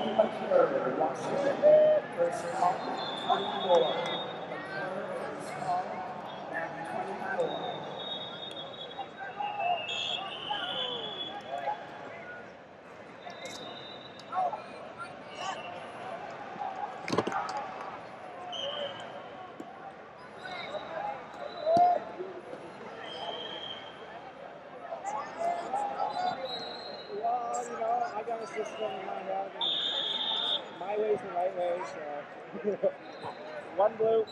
McClure, Washington. First call, 24. McClure, first call, map 24. Well, you know, I got a system in my head, and my way's the right way, so. One blue.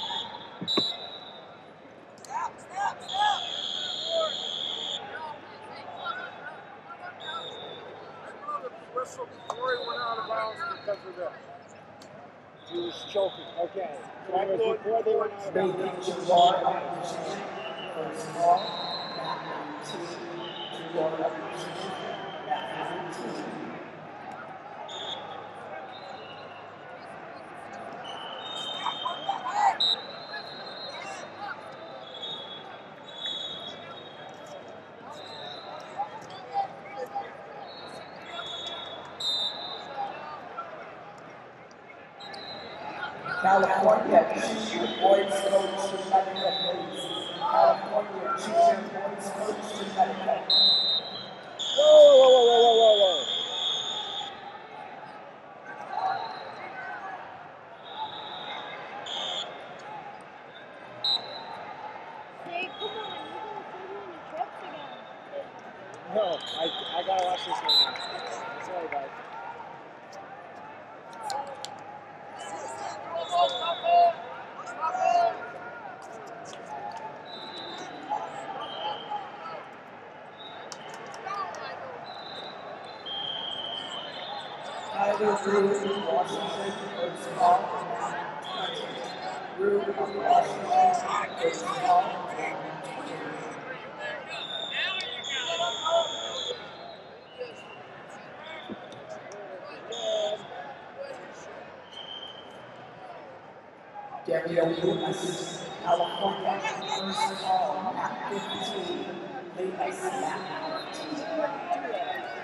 Whistle before he went out of bounds because of this. He was choking. Okay. So I blew it before they went out of bounds. First call, map 19. Florida, Washington, map 19. California, choose your boys coach to Medica, please. California, choose your boys coach to Medica. Whoa. Hey, come on, you're gonna throw me in the trucks again. No, I gotta watch this one now. Sorry, guys. Tyler Drew, Washington, first call, map 20. Drew of Washington, first call, map 20. Dario Lewis, California, first call, map 15. Lewis, map 15.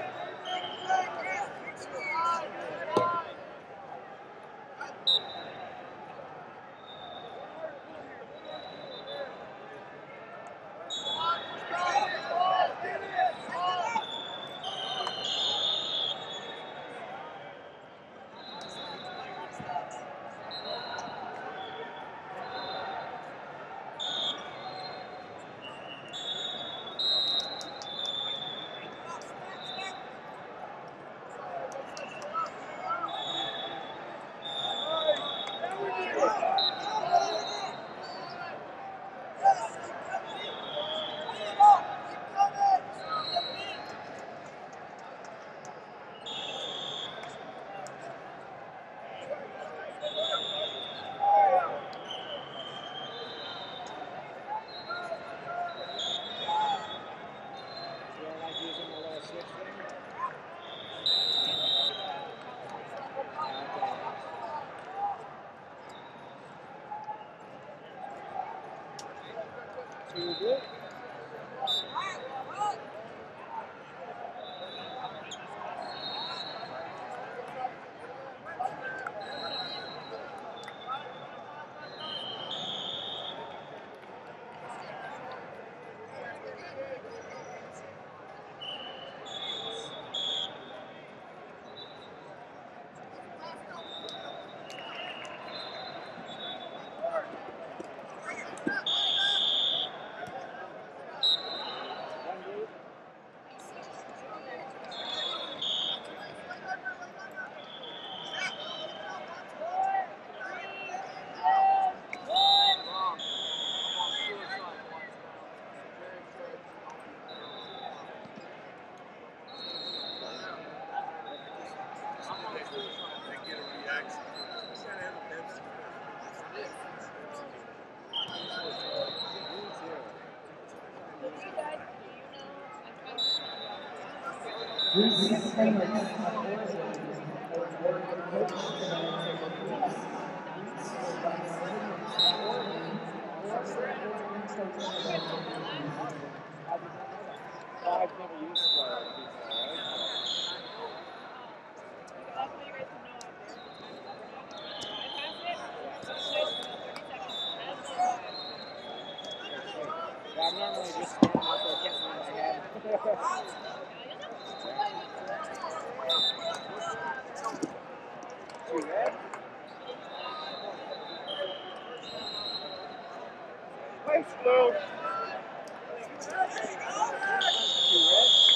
Too good. Recent payments of Oregon for Oregon coach to Medica, please. Recent payments of Oregon for Oregon coach to Medica, please. I've never used Florida before, right? normally just stand up, so I can't move my head. Too red? Nice blue. Too red?